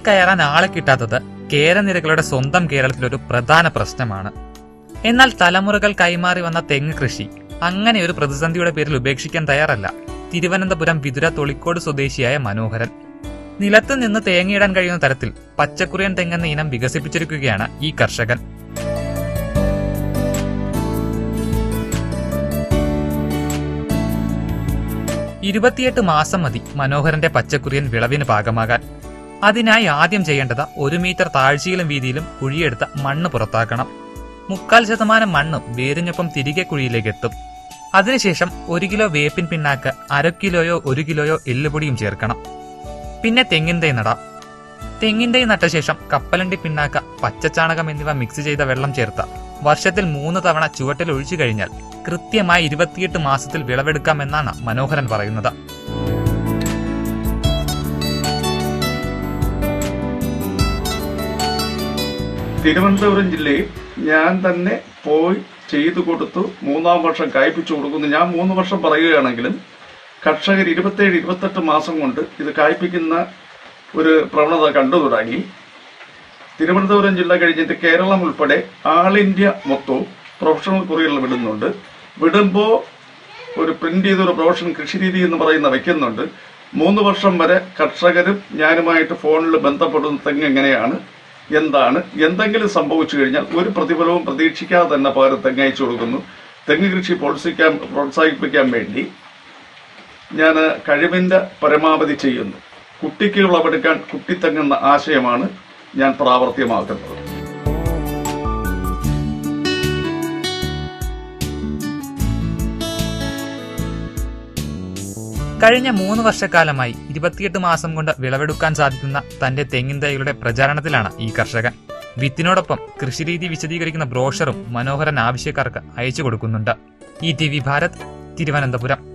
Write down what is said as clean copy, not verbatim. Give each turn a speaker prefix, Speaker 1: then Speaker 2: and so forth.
Speaker 1: കയറാൻ ആളെ കിട്ടാത്തത് കേരനിരകളുടെ സ്വന്തം കേരളത്തിലൊരു പ്രധാന പ്രശ്നമാണ്. എന്നാൽ തലമുറകൾ കൈമാറി വന്ന തെങ്ങ് കൃഷി അങ്ങനെ ഒരു പ്രതിസന്ധിയുടെ പേരിൽ ഉപേക്ഷിക്കാൻ തയ്യാറല്ല തിരുവനന്തപുരം വിതുര തൊളിക്കോട് സ്വദേശിയായ മനോഹരൻ. നിലത്ത് നിന്ന് തേങ്ങയിടാൻ കഴിയുന്ന തരത്തിൽ പച്ചക്കുറിയൻ തെങ്ങെന്ന ഇനം വികസിപ്പിച്ചിരിക്കുകയാണ് ഈ കർഷകൻ. ഇരുപത്തിയെട്ട് മാസം മതി മനോഹരന്റെ പച്ചക്കുറിയൻ വിളവിന് പാകമാകാൻ. അതിനായി ആദ്യം ചെയ്യേണ്ടത് 1 മീറ്റർ താഴ്ചയിലും വീതിയിലും കുഴിയെടുത്ത മണ്ണ് പുറത്താക്കണം. 3/4% മണ്ണ് വേരിനൊപ്പം തിരികെ കുഴിയിലേക്ക് എത്തും. അതിനുശേഷം 1 കിലോ വേപ്പിൻ പിണ്ണാക്ക്, 1/2 കിലോയോ 1 കിലോയോ എല്ലുപൊടിയും ചേർക്കണം. പിന്നെ തെങ്ങിൻ തൈ നടാം. തെങ്ങിൻ തൈ നട്ട ശേഷം കപ്പലണ്ടി പിണ്ണാക്ക, പച്ചച്ചാണകം എന്നിവ മിക്സ് ചെയ്ത വെള്ളം ചേർത്ത വർഷത്തിൽ 3 തവണ ചുവട്ടിൽ ഒഴിച്ചു കഴിഞ്ഞാൽ കൃത്യമായി 28 മാസത്തിൽ വിളവെടുക്കാമെന്നാണ് മനോഹരൻ പറയുന്നത്.
Speaker 2: തിരുവനന്തപുരം ജില്ലയിൽ ഞാൻ തന്നെ പോയി ചെയ്തു കൊടുത്തു. 3-ാം വർഷം കായ്പിച്ചു കൊടുക്കുന്നു. ഞാൻ 3 വർഷം പറയുകയാണെങ്കിലും കർഷകർ 27-28 മാസം കൊണ്ട് ഇത് കായ്പിക്കുന്ന ഒരു പ്രവണത കണ്ടു തുടങ്ങി. തിരുവനന്തപുരം ജില്ല കഴിഞ്ഞിട്ട് കേരളം ഉൾപ്പെടെ ആൾ ഇന്ത്യ മൊത്തവും പ്രൊഫഷണൽ കുറികളിൽ വിടുന്നുണ്ട്. വിടുമ്പോൾ ഒരു പ്രിന്റ് ചെയ്തൊരു പ്രൊഫഷണൽ കൃഷിരീതി എന്ന് പറയുന്ന വയ്ക്കുന്നുണ്ട്. 3 വർഷം വരെ കർഷകരും ഞാനുമായിട്ട് ഫോണിൽ ബന്ധപ്പെടുന്ന തെങ്ങ് എങ്ങനെയാണ്, എന്താണ്, എന്തെങ്കിലും സംഭവിച്ചു കഴിഞ്ഞാൽ ഒരു പ്രതിഫലവും പ്രതീക്ഷിക്കാതെ തന്നെ പകരം തെങ്ങ് അയച്ചു കൊടുക്കുന്നു. തെങ്ങ് കൃഷി പ്രോത്സാഹിപ്പിക്കാൻ വേണ്ടി ഞാൻ കഴിവിന്റെ പരമാവധി ചെയ്യുന്നു. കുട്ടിക്ക് വിളവെടുക്കാൻ കുട്ടിത്തെങ്ങെന്ന ആശയമാണ് ഞാൻ പ്രാവർത്തികമാക്കുന്നത്.
Speaker 1: കഴിഞ്ഞ 3 വർഷക്കാലമായി 28 മാസം കൊണ്ട് വിളവെടുക്കാൻ സാധിക്കുന്ന തന്റെ തെങ്ങിൻ തൈകളുടെ പ്രചാരണത്തിലാണ് ഈ കർഷകൻ. വിത്തിനോടൊപ്പം കൃഷിരീതി വിശദീകരിക്കുന്ന ബ്രോഷറും മനോഹരൻ ആവശ്യക്കാർക്ക് അയച്ചു കൊടുക്കുന്നുണ്ട്. ETV ഭാരത്, തിരുവനന്തപുരം.